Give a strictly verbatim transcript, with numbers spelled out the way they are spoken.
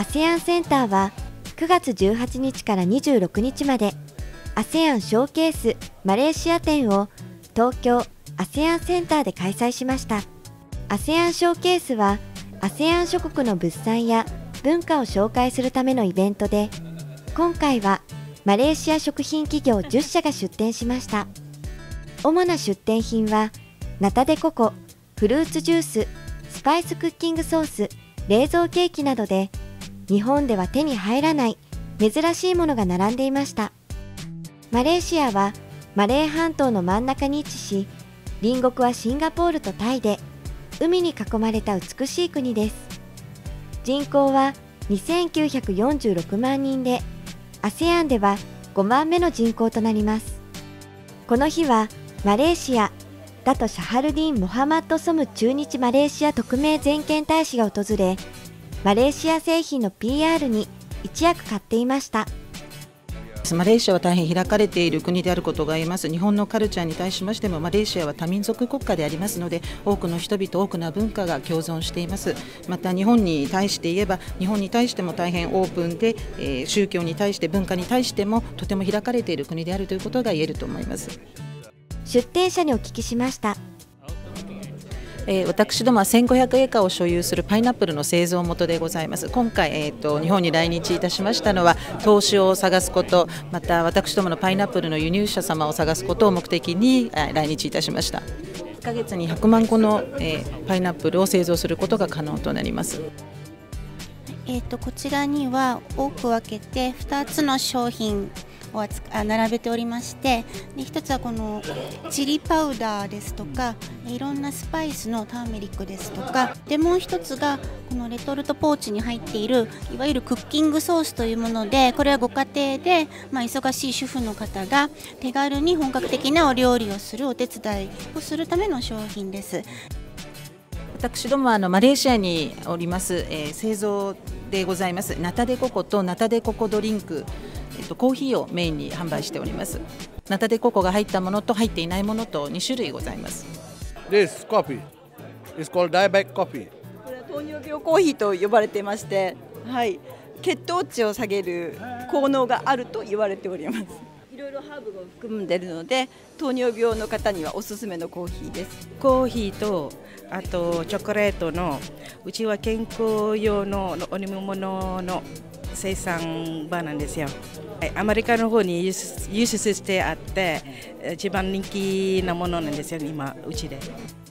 アセアン センターはくがつじゅうはちにちからにじゅうろくにちまで アセアン ショーケースマレーシア展を東京アセアン センターで開催しました。アセアン ショーケースは アセアン 諸国の物産や文化を紹介するためのイベントで、今回はマレーシア食品企業じゅっしゃが出展しました。主な出展品はナタデココ、フルーツジュース、スパイスクッキングソース、冷蔵ケーキなどで、日本では手に入らない珍しいものが並んでいました。マレーシアはマレー半島の真ん中に位置し、隣国はシンガポールとタイで、海に囲まれた美しい国です。人口はにせんきゅうひゃくよんじゅうろくまんにんで、アセアン ではごばんめの人口となります。この日はマレーシア、ダト・シャハルディン・モハマッド・ソム駐日マレーシア特命全権大使が訪れ、マレーシア製品の ピーアール に一役買っていました。 マレーシアは大変開かれている国であることが言えます。日本のカルチャーに対しましても、マレーシアは多民族国家でありますので、多くの人々、多くの文化が共存しています。また日本に対して言えば、日本に対しても大変オープンで、えー、宗教に対して文化に対してもとても開かれている国であるということが言えると思います。 出展者にお聞きしました。 えー、私どもはせんごひゃくエーカーを所有するパイナップルの製造元でございます。今回、えー、と日本に来日いたしましたのは、投資を探すこと、また私どものパイナップルの輸入者様を探すことを目的に来日いたしました。いっかげつにひゃくまんこの、えー、パイナップルを製造することが可能となります。 えー、とこちらには多く分けてふたつの商品を並べておりまして、でひとつはこのチリパウダーですとか、いろんなスパイスのターメリックですとか、でもうひとつがこのレトルトポーチに入っているいわゆるクッキングソースというもので、これはご家庭で、まあ、忙しい主婦の方が手軽に本格的なお料理をするお手伝いをするための商品です。 私どもはあのマレーシアにおります、えー、製造でございますナタデココとナタデココドリンク、えっと、コーヒーをメインに販売しております。ナタデココが入ったものと入っていないものとにしゅるいございます。 This coffee is called diabetic coffee。 これは糖尿病コーヒーと呼ばれていまして、はい、血糖値を下げる効能があると言われております。いろいろハーブが含んでいるので、糖尿病の方にはおすすめのコーヒーです。 コーヒーとあとチョコレートの、うちは健康用のお飲み物の生産場なんですよ。アメリカの方に輸出してあって、一番人気なものなんですよ、今うちで。